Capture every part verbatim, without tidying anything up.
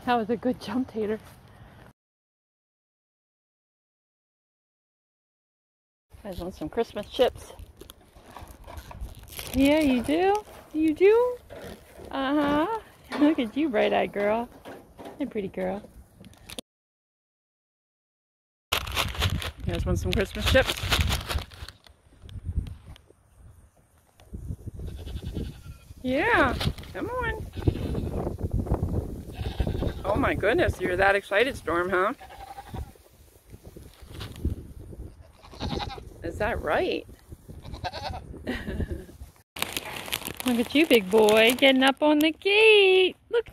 That was a good jump, Tater. You guys want some Christmas chips? Yeah, you do? You do? Uh-huh. Look at you, bright-eyed girl. Hey, pretty girl. You guys want some Christmas chips? Yeah, come on. Oh my goodness, you're that excited, Storm, huh? Is that right? Look at you, big boy, getting up on the gate. Look.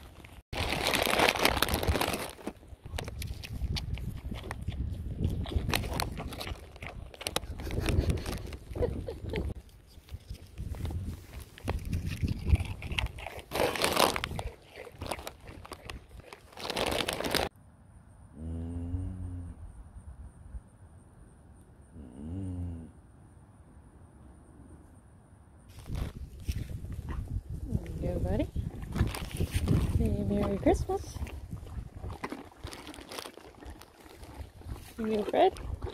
There you go, buddy. Hey, Merry Christmas. You Fred?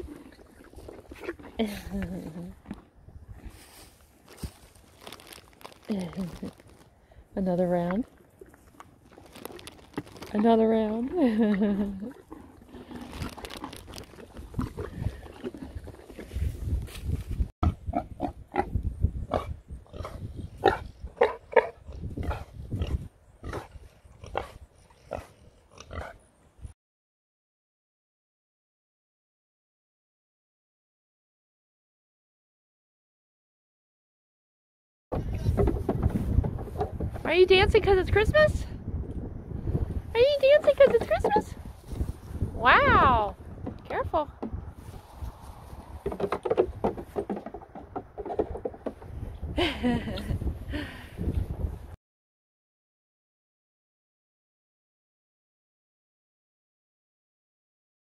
Another round. Another round. Are you dancing because it's Christmas? Are you dancing because it's Christmas? Wow. Careful.